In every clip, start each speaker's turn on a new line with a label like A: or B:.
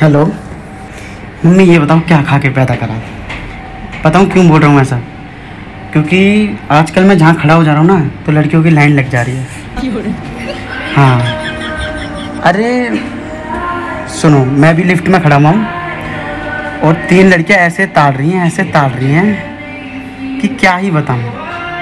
A: Hello mummy, ये बताओ क्या खा के पैदा करा? बताऊँ क्यों बोल रहा हूँ ऐसा? क्योंकि आजकल मैं जहाँ खड़ा हो जा रहा हूँ ना, तो लड़कियों की लाइन लग जा रही है। हाँ, अरे सुनो, मैं भी लिफ्ट में खड़ा हुआ हूँ और 3 लड़कियाँ ऐसे ताड़ रही हैं कि क्या ही बताऊँ।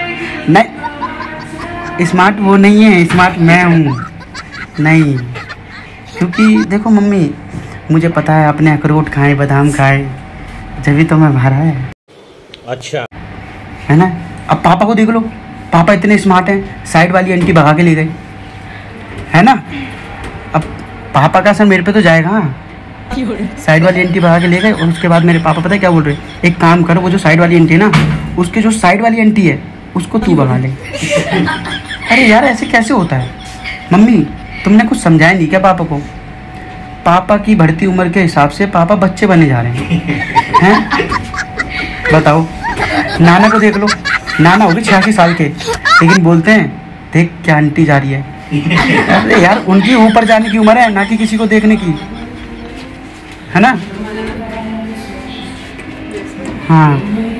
A: नहीं, स्मार्ट वो नहीं है, स्मार्ट मैं हूँ। नहीं, क्योंकि देखो मम्मी, मुझे पता है अपने अखरोट खाए, बादाम खाए, जब तो मैं बाहर आया। अच्छा है ना? अब पापा को देख लो, पापा इतने स्मार्ट हैं, साइड वाली आंटी भगा के ले गए, है ना? अब पापा का असर मेरे पे तो जाएगा। साइड वाली आंटी भगा के ले गए और उसके बाद मेरे पापा पता है क्या बोल रहे? एक काम करो, वो जो साइड वाली आंटी है ना, उसके जो साइड वाली आंटी है उसको तू भगा ले। अरे यार, ऐसे कैसे होता है? मम्मी, तुमने कुछ समझाया नहीं क्या पापा को? पापा की बढ़ती उम्र के हिसाब से पापा बच्चे बने जा रहे हैं। बताओ, नाना को देख लो, नाना होगी 86 साल के, लेकिन बोलते हैं देख क्या आंटी जा रही है। अरे यार, उनकी ऊपर जाने की उम्र है, ना कि किसी को देखने की, है ना? हाँ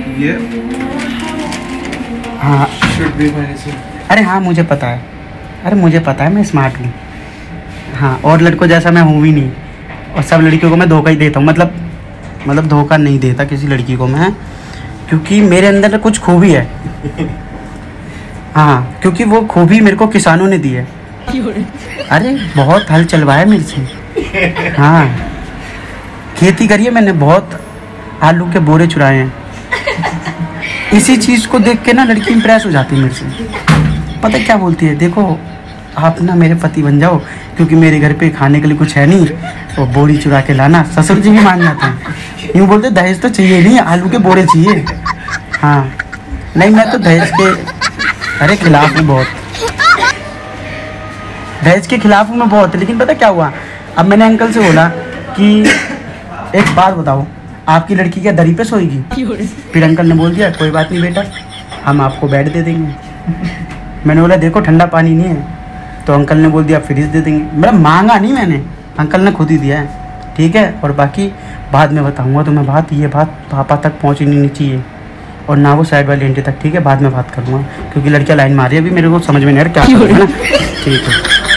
A: हाँ, अरे हाँ मुझे पता है, अरे मुझे पता है मैं स्मार्ट हूँ। हाँ, और लड़कों जैसा मैं हूँ भी नहीं, और सब लड़कियों को मैं धोखा ही देता हूँ। मतलब धोखा नहीं देता किसी लड़की को मैं, क्योंकि मेरे अंदर कुछ खूबी है। हाँ, क्योंकि वो खूबी मेरे को किसानों ने दी है। अरे बहुत हल चलवाया मेरे से। हाँ, खेती करी है मैंने, बहुत आलू के बोरे चुराए हैं। इसी चीज़ को देख के ना लड़की इंप्रेस हो जाती है मेरे से। पता क्या बोलती है? देखो आप ना मेरे पति बन जाओ, क्योंकि मेरे घर पे खाने के लिए कुछ है नहीं, तो बोरी चुरा के लाना। ससुर जी भी मान जाते हैं, यूँ बोलते दहेज तो चाहिए नहीं, आलू के बोरे चाहिए। हाँ, नहीं मैं तो दहेज के अरे खिलाफ हूँ बहुत, दहेज के खिलाफ हूँ मैं बहुत। लेकिन पता क्या हुआ, अब मैंने अंकल से बोला कि एक बात बताओ, आपकी लड़की क्या दरी पे सोएगी? फिर अंकल ने बोल दिया कोई बात नहीं बेटा, हम आपको बेड दे देंगे। मैंने बोला देखो ठंडा पानी नहीं है, तो अंकल ने बोल दिया फ्रिज दे देंगे। मतलब मांगा नहीं मैंने, अंकल ने खुद ही दिया है। ठीक है, और बाकी बाद में बताऊंगा तुम्हें बात, ये बात पापा तक पहुंचनी नहीं चाहिए, और ना वो साइड वाली आंटी तक। ठीक है, बाद में बात करूँगा, क्योंकि लड़कियाँ लाइन मारी है, अभी मेरे को समझ में नहीं आ रहा क्या करूँ, है ना? ठीक है।